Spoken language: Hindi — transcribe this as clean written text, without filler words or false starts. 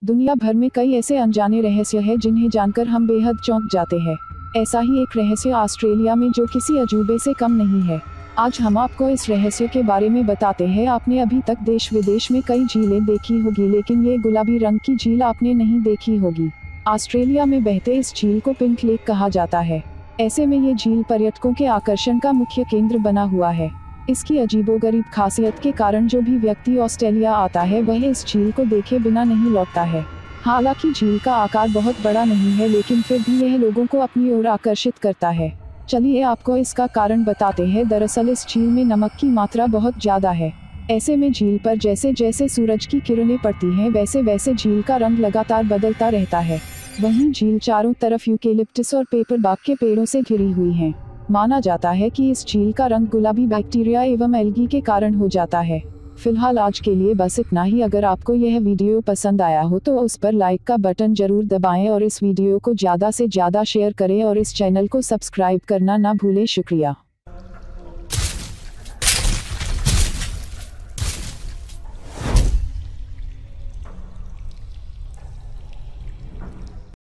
दुनिया भर में कई ऐसे अनजाने रहस्य हैं जिन्हें जानकर हम बेहद चौंक जाते हैं। ऐसा ही एक रहस्य ऑस्ट्रेलिया में जो किसी अजूबे से कम नहीं है। आज हम आपको इस रहस्य के बारे में बताते हैं। आपने अभी तक देश विदेश में कई झीलें देखी होगी, लेकिन ये गुलाबी रंग की झील आपने नहीं देखी होगी। ऑस्ट्रेलिया में बहते इस झील को पिंक लेक कहा जाता है। ऐसे में ये झील पर्यटकों के आकर्षण का मुख्य केंद्र बना हुआ है। इसकी अजीबोगरीब खासियत के कारण जो भी व्यक्ति ऑस्ट्रेलिया आता है वह इस झील को देखे बिना नहीं लौटता है। हालांकि झील का आकार बहुत बड़ा नहीं है, लेकिन फिर भी यह लोगों को अपनी ओर आकर्षित करता है। चलिए आपको इसका कारण बताते हैं। दरअसल इस झील में नमक की मात्रा बहुत ज्यादा है। ऐसे में झील पर जैसे जैसे सूरज की किरणें पड़ती हैं वैसे वैसे झील का रंग लगातार बदलता रहता है। वहीं झील चारों तरफ यूकेलिप्टस और पेपर बाग के पेड़ों से घिरी हुई है। माना जाता है कि इस झील का रंग गुलाबी बैक्टीरिया एवं एल्गी के कारण हो जाता है। फिलहाल आज के लिए बस इतना ही। अगर आपको यह वीडियो पसंद आया हो तो उस पर लाइक का बटन जरूर दबाएं और इस वीडियो को ज़्यादा से ज़्यादा शेयर करें और इस चैनल को सब्सक्राइब करना ना भूलें। शुक्रिया।